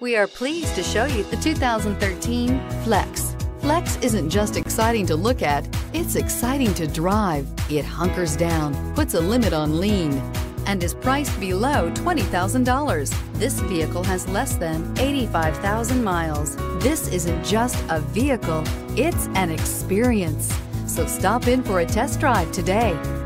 We are pleased to show you the 2013 Flex. Flex isn't just exciting to look at, it's exciting to drive. It hunkers down, puts a limit on lean, and is priced below $20,000. This vehicle has less than 85,000 miles. This isn't just a vehicle, it's an experience. So stop in for a test drive today.